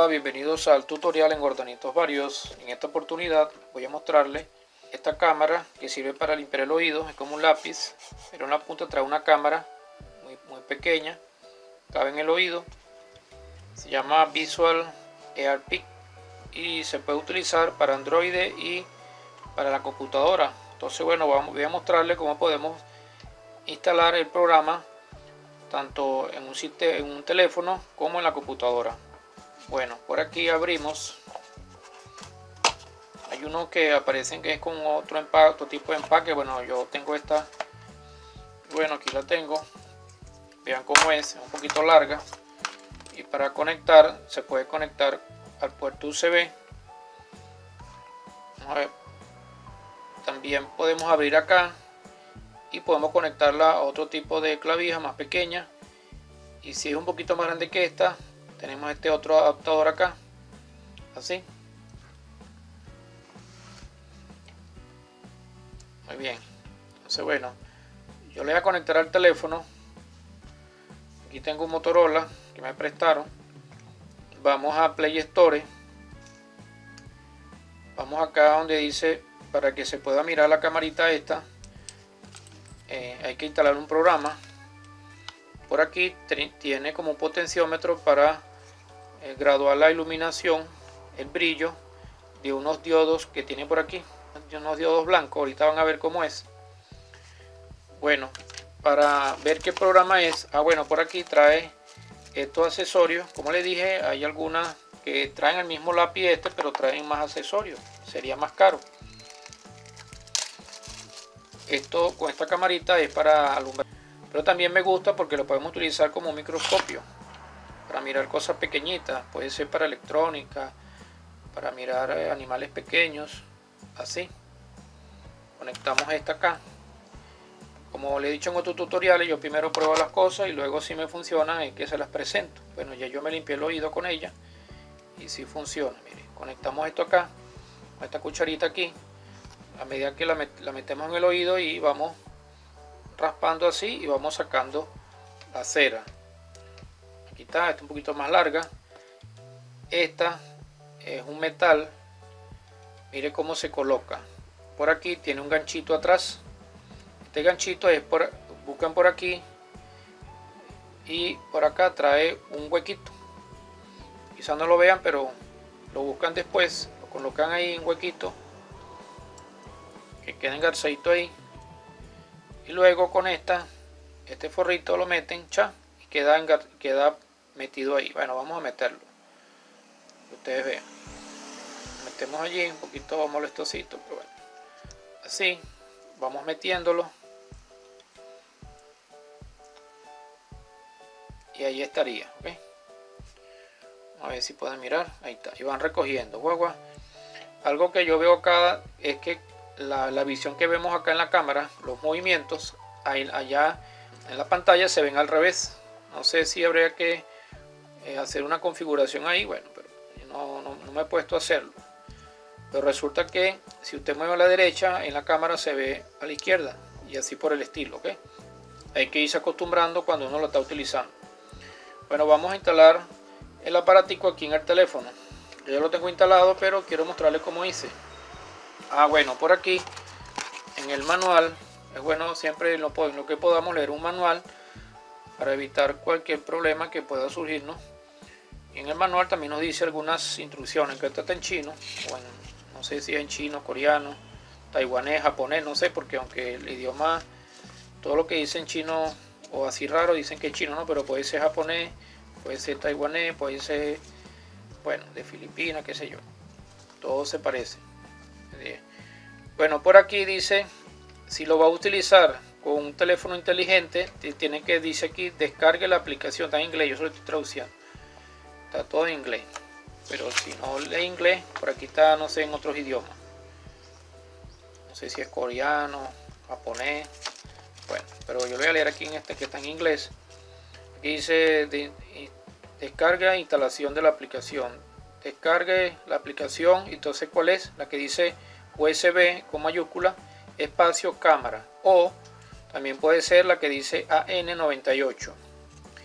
Hola, bienvenidos al tutorial en Gordonitos Varios. En esta oportunidad voy a mostrarles esta cámara que sirve para limpiar el oído. Es como un lápiz, pero en la punta trae una cámara muy pequeña, cabe en el oído. Se llama Visual Ear Pick y se puede utilizar para Android y para la computadora. Entonces, bueno, voy a mostrarles cómo podemos instalar el programa tanto en un teléfono como en la computadora. Bueno, por aquí abrimos. Hay uno que aparecen que es con otro tipo de empaque. Bueno, yo tengo esta. Bueno, aquí la tengo. Vean cómo es un poquito larga. Y para conectar, se puede conectar al puerto USB. Vamos a ver. También podemos abrir acá y podemos conectarla a otro tipo de clavija más pequeña. Y si es un poquito más grande que esta, tenemos este otro adaptador acá, así. Muy bien. Entonces, bueno, yo le voy a conectar al teléfono. Aquí tengo un Motorola que me prestaron. Vamos a Play Store. Vamos acá donde dice, para que se pueda mirar la camarita esta, hay que instalar un programa. Por aquí tiene como un potenciómetro para graduar la iluminación, el brillo de unos diodos que tiene por aquí, unos diodos blancos. Ahorita van a ver cómo es. Bueno, para ver qué programa es, bueno, por aquí trae estos accesorios. Como les dije, hay algunas que traen el mismo lápiz pero traen más accesorios, sería más caro. Esto con esta camarita es para alumbrar, pero también me gusta porque lo podemos utilizar como un microscopio para mirar cosas pequeñitas. Puede ser para electrónica, para mirar animales pequeños, así. Conectamos esta acá. Como le he dicho en otros tutoriales, yo primero pruebo las cosas y luego si me funciona es que se las presento. Bueno, ya yo me limpié el oído con ella y sí funciona. Mire, conectamos esto acá, con esta cucharita aquí. A medida que la metemos en el oído y vamos raspando así y vamos sacando la cera. Aquí está, esta un poquito más larga. Esta es un metal. Mire cómo se coloca. Por aquí tiene un ganchito atrás. Este ganchito es buscan por aquí y por acá trae un huequito. Quizás no lo vean, pero lo buscan después, lo colocan ahí en huequito, que quede engarzadito ahí, y luego con este forrito lo meten y queda metido ahí. Bueno, vamos a meterlo, que ustedes vean. Lo metemos allí, un poquito molestosito, pero bueno, así vamos metiéndolo y ahí estaría, ¿ok? A ver si pueden mirar, ahí está, y van recogiendo. Guagua. Algo que yo veo acá es que la visión que vemos acá en la cámara, los movimientos allá en la pantalla se ven al revés. No sé si habría que hacer una configuración ahí. Bueno, pero no me he puesto a hacerlo. Pero resulta que si usted mueve a la derecha, en la cámara se ve a la izquierda y así por el estilo, ¿ok? Hay que irse acostumbrando cuando uno lo está utilizando. Bueno, vamos a instalar el aparatico aquí en el teléfono. Yo ya lo tengo instalado, pero quiero mostrarles cómo hice. Bueno, por aquí en el manual es bueno siempre lo que podamos leer un manual para evitar cualquier problema que pueda surgirnos. Y en el manual también nos dice algunas instrucciones, que está en chino. Bueno, no sé si es en chino, coreano, taiwanés, japonés, no sé, porque aunque el idioma, todo lo que dice en chino o así raro dicen que es chino, no, pero puede ser japonés, puede ser taiwanés, puede ser, bueno, de Filipinas, qué sé yo. Todo se parece. Bueno, por aquí dice, si lo va a utilizar con un teléfono inteligente, tiene que, dice aquí, descargue la aplicación. Está en inglés, yo solo estoy traduciendo. Está todo en inglés. Pero si no lee inglés, por aquí está, no sé, en otros idiomas. No sé si es coreano, japonés. Bueno, pero yo lo voy a leer aquí en este que está en inglés. Aquí dice, descarga e instalación de la aplicación. Descargue la aplicación. Entonces, ¿cuál es? La que dice USB con mayúscula, espacio cámara, o también puede ser la que dice AN98.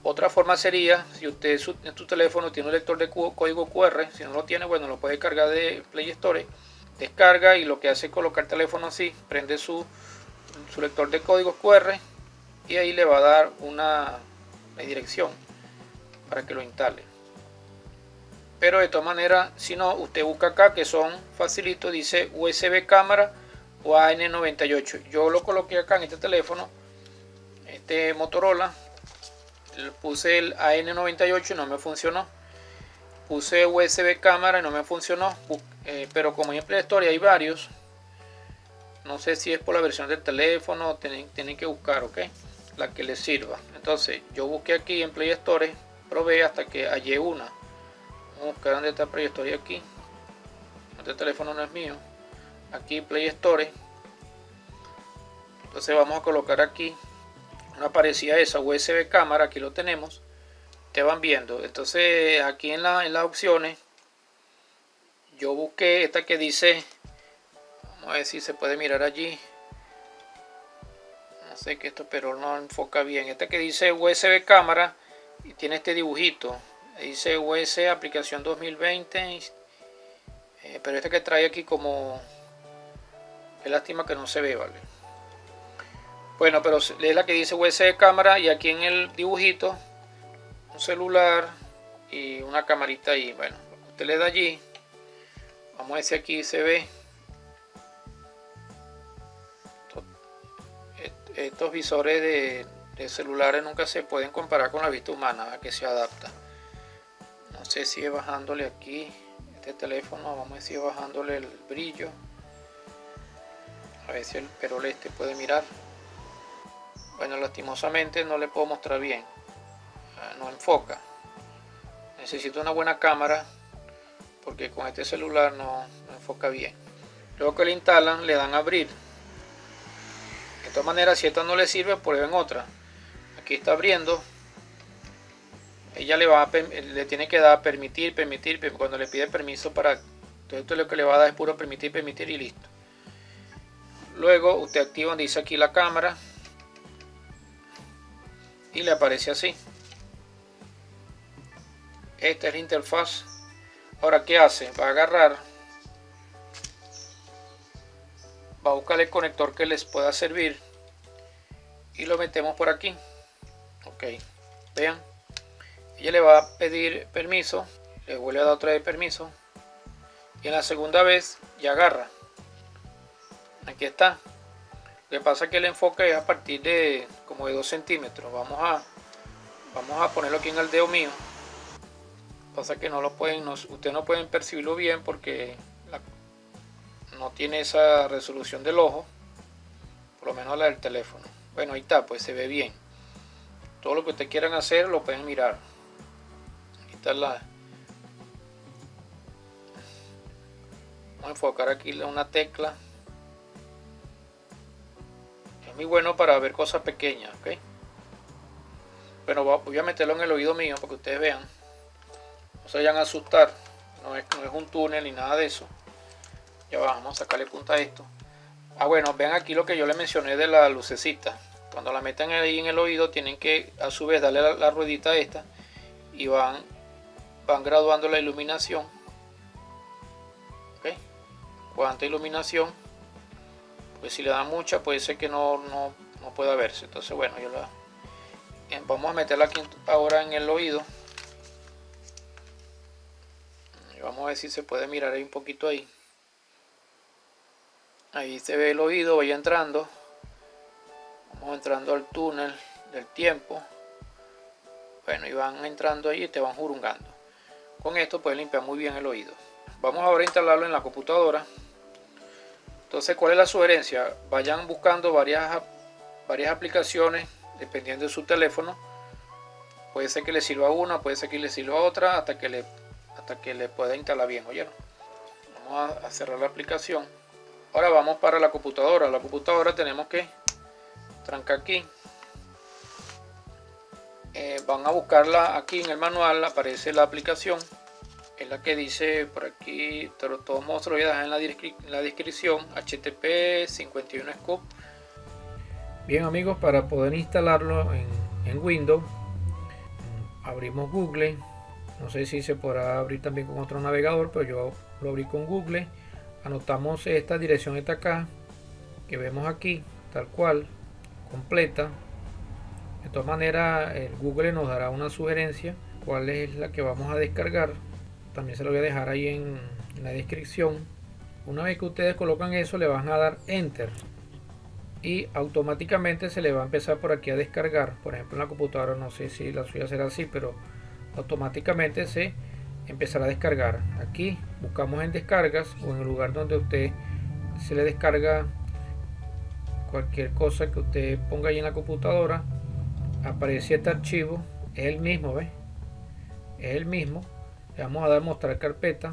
Otra forma sería, si usted en su teléfono tiene un lector de código QR, si no lo tiene, bueno, lo puede cargar de Play Store, descarga y lo que hace es colocar el teléfono así, prende su lector de código QR y ahí le va a dar una dirección para que lo instale. Pero de todas maneras, si no, usted busca acá que son facilitos, dice USB cámara o AN98. Yo lo coloqué acá en este teléfono, este Motorola. Puse el AN98 y no me funcionó. Puse USB cámara y no me funcionó. Pero como en Play Store hay varios, no sé si es por la versión del teléfono, tienen que buscar, ok, la que les sirva. Entonces yo busqué aquí en Play Store, probé hasta que hallé una. Vamos a buscar dónde está Play Store aquí. Este teléfono no es mío. Aquí Play Store. Entonces vamos a colocar aquí una parecida a esa, USB cámara. Aquí lo tenemos, te van viendo. Entonces aquí en las opciones yo busqué esta que dice, vamos a ver si se puede mirar allí, no sé qué esto, pero no enfoca bien. Esta que dice USB cámara y tiene este dibujito, dice USB aplicación 2020, pero esta que trae aquí como, qué lástima que no se ve, vale. Bueno, pero es la que dice USB cámara y aquí en el dibujito un celular y una camarita ahí. Bueno, usted le da allí, vamos a ver si aquí se ve. Estos visores de celulares nunca se pueden comparar con la vista humana, a que se adapta. No sé si es bajándole aquí este teléfono, vamos a ver si es bajándole el brillo, a ver si el perol este puede mirar. Bueno, lastimosamente no le puedo mostrar bien, no enfoca. Necesito una buena cámara porque con este celular no enfoca bien. Luego que le instalan, le dan a abrir. De todas maneras, si esta no le sirve, prueben otra. Aquí está abriendo. Ella le tiene que dar permitir. Cuando le pide permiso para... Todo esto lo que le va a dar es puro permitir y listo. Luego usted activa donde dice aquí la cámara y le aparece así. Esta es la interfaz. Ahora, ¿qué hace? Va a agarrar, va a buscar el conector que les pueda servir y lo metemos por aquí. Ok, vean, ella le va a pedir permiso, le vuelve a dar otra vez permiso y en la segunda vez ya agarra. Aquí está. Lo que pasa es que el enfoque es a partir de como de 2 centímetros. Vamos a ponerlo aquí en el dedo mío. Pasa que no lo pueden, ustedes no pueden percibirlo bien porque no tiene esa resolución del ojo, por lo menos la del teléfono. Bueno, ahí está, pues se ve bien. Todo lo que ustedes quieran hacer lo pueden mirar. Aquí está vamos a enfocar aquí una tecla. Es muy bueno para ver cosas pequeñas, ¿ok? Bueno, voy a meterlo en el oído mío para que ustedes vean. No se vayan a asustar, no es un túnel ni nada de eso. Ya vamos a sacarle punta a esto. Bueno, vean aquí lo que yo les mencioné de la lucecita. Cuando la metan ahí en el oído tienen que a su vez darle la ruedita esta y van graduando la iluminación. ¿Okay? Cuánta iluminación, pues si le dan mucha puede ser que no pueda verse. Entonces bueno, vamos a meterla aquí ahora en el oído. Vamos a ver si se puede mirar ahí un poquito ahí. Ahí se ve el oído, vaya entrando. Vamos entrando al túnel del tiempo. Bueno, y van entrando ahí y te van jurungando. Con esto pueden limpiar muy bien el oído. Vamos ahora a instalarlo en la computadora. Entonces, ¿cuál es la sugerencia? Vayan buscando varias aplicaciones dependiendo de su teléfono. Puede ser que le sirva una, puede ser que le sirva otra, hasta que le pueda instalar bien. ¿Oyeron? Vamos a cerrar la aplicación. Ahora vamos para la computadora. La computadora tenemos que trancar aquí. Van a buscarla aquí en el manual, aparece la aplicación. Es la que dice por aquí, pero todos modos lo voy a dejar en la descripción, HTTP 51 Scoop. Bien amigos, para poder instalarlo en Windows, abrimos Google. No sé si se podrá abrir también con otro navegador, pero yo lo abrí con Google. Anotamos esta dirección, esta acá, que vemos aquí, tal cual, completa. De todas maneras, el Google nos dará una sugerencia cuál es la que vamos a descargar. También se lo voy a dejar ahí en la descripción. Una vez que ustedes colocan eso, le van a dar Enter y automáticamente se le va a empezar por aquí a descargar. Por ejemplo, en la computadora, no sé si la suya será así, pero automáticamente se empezará a descargar. Aquí buscamos en descargas o en el lugar donde usted se le descarga cualquier cosa que usted ponga ahí en la computadora. Aparece este archivo, es el mismo, ¿ves? Es el mismo. Le vamos a dar mostrar carpeta.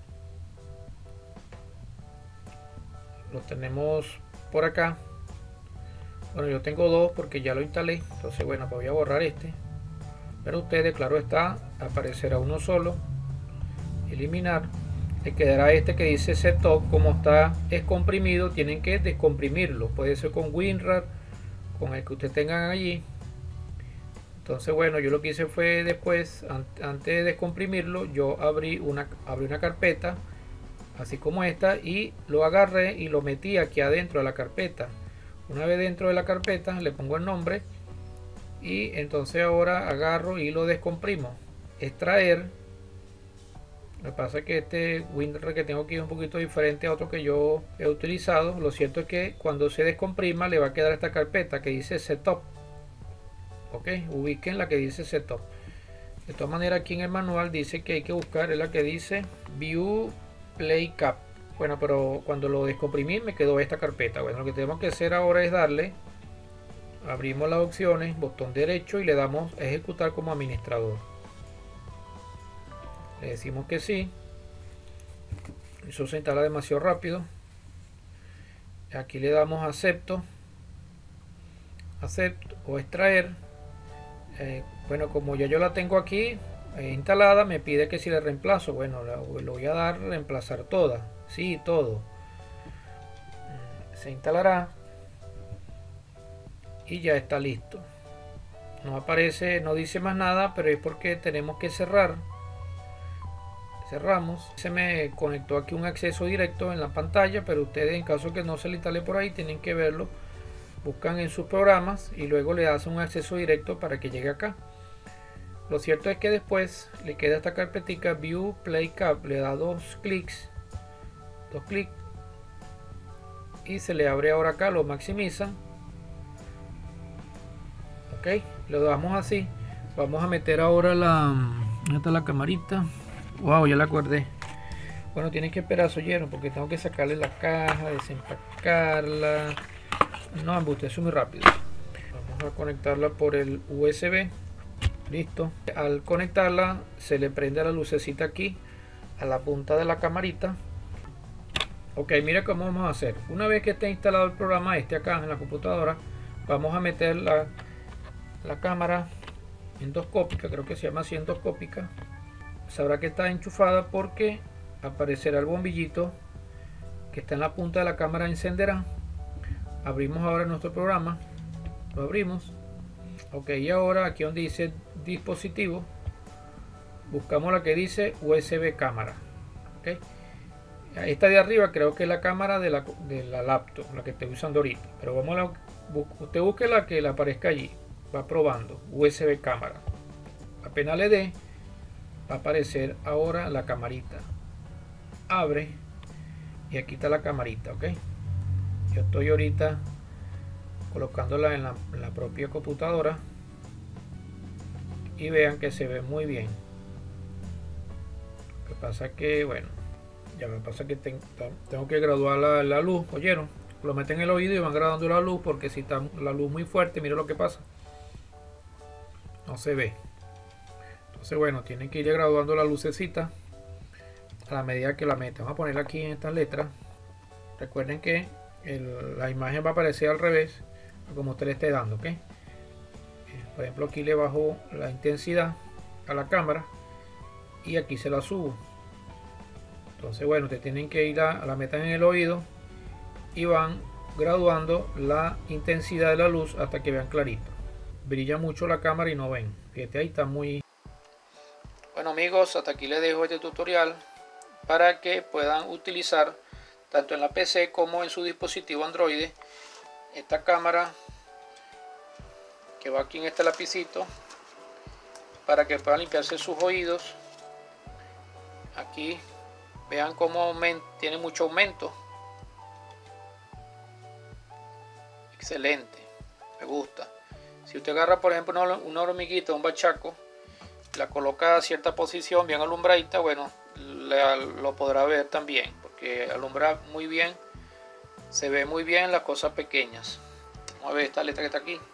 Lo tenemos por acá. Bueno, yo tengo dos porque ya lo instalé, entonces bueno, pues voy a borrar este. Pero ustedes, claro está, aparecerá uno solo. Eliminar. Le quedará este que dice Setup. Como está descomprimido, tienen que descomprimirlo. Puede ser con WinRAR, con el que ustedes tengan allí. Entonces bueno, yo lo que hice fue después, antes de descomprimirlo, yo abrí una carpeta así como esta y lo agarré y lo metí aquí adentro de la carpeta. Una vez dentro de la carpeta le pongo el nombre y entonces ahora agarro y lo descomprimo. Extraer. Lo que pasa es que este WinRAR que tengo aquí es un poquito diferente a otro que yo he utilizado. Lo cierto es que cuando se descomprima le va a quedar esta carpeta que dice Setup. Ok, ubiquen la que dice Setup. De todas maneras, aquí en el manual dice que hay que buscar es la que dice View Play Cap. Bueno, pero cuando lo descomprimí me quedó esta carpeta. Bueno, lo que tenemos que hacer ahora es darle, abrimos las opciones, botón derecho y le damos ejecutar como administrador. Le decimos que sí. Eso se instala demasiado rápido. Aquí le damos acepto o extraer. Bueno, como ya yo la tengo aquí instalada, me pide que si le reemplazo. Bueno, lo voy a dar reemplazar toda. Sí, todo. Se instalará y ya está listo. No aparece, no dice más nada, pero es porque tenemos que cerrar. Cerramos. Se me conectó aquí un acceso directo en la pantalla, pero ustedes, en caso que no se le instale por ahí, tienen que verlo. Buscan en sus programas y luego le hacen un acceso directo para que llegue acá. Lo cierto es que después le queda esta carpetica View Play Cap. Le da dos clics y se le abre ahora acá, lo maximiza. Ok, lo damos así. Vamos a meter ahora ¿dónde está la camarita? Wow, ya la acordé. Bueno, tienen que esperar, oyeron, porque tengo que sacarle la caja, desempacarla. No, embuste, eso muy rápido. Vamos a conectarla por el USB. Listo. Al conectarla se le prende la lucecita aquí a la punta de la camarita. Ok, mira cómo vamos a hacer. Una vez que esté instalado el programa acá en la computadora, vamos a meter la cámara endoscópica, creo que se llama así, endoscópica. Sabrá que está enchufada porque aparecerá el bombillito que está en la punta de la cámara, encenderá. Abrimos ahora nuestro programa, lo abrimos. Ok, y ahora aquí donde dice dispositivo, buscamos la que dice USB cámara. Ok, esta de arriba creo que es la cámara de la laptop, la que estoy usando ahorita, pero vamos a usted busque la que le aparezca allí. Va probando USB cámara. Apenas le dé, va a aparecer ahora la camarita. Abre y aquí está la camarita. Ok, yo estoy ahorita colocándola en la propia computadora y vean que se ve muy bien. Lo que pasa que, bueno, ya me pasa que tengo que graduar la luz. ¿Oyeron? Lo meten en el oído y van graduando la luz, porque si está la luz muy fuerte, mira lo que pasa, no se ve. Entonces bueno, tienen que ir graduando la lucecita a la medida que la metan. Vamos a ponerla aquí en estas letras. Recuerden que la imagen va a aparecer al revés como usted le esté dando. ¿Ok? Por ejemplo, aquí le bajo la intensidad a la cámara y aquí se la subo. Entonces bueno, ustedes tienen que ir a la metan en el oído y van graduando la intensidad de la luz hasta que vean clarito. Brilla mucho la cámara y no ven. Fíjate, ahí está muy Bueno amigos, hasta aquí les dejo este tutorial para que puedan utilizar tanto en la PC como en su dispositivo Android esta cámara que va aquí en este lapicito, para que puedan limpiarse sus oídos. Aquí vean cómo tiene mucho aumento. Excelente, me gusta. Si usted agarra por ejemplo una hormiguita, un bachaco, la coloca a cierta posición bien alumbradita, bueno, lo podrá ver también, porque alumbra muy bien, se ve muy bien las cosas pequeñas. Vamos a ver esta letra que está aquí.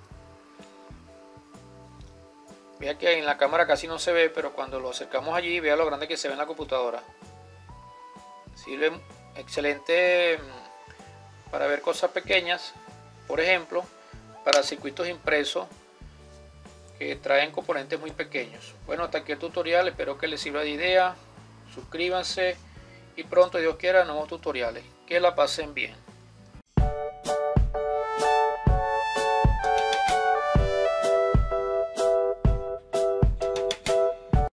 Vea que en la cámara casi no se ve, pero cuando lo acercamos allí, vea lo grande que se ve en la computadora. Sirve excelente para ver cosas pequeñas, por ejemplo, para circuitos impresos que traen componentes muy pequeños. Bueno, hasta aquí el tutorial, espero que les sirva de idea. Suscríbanse y pronto, Dios quiera, nuevos tutoriales. Que la pasen bien.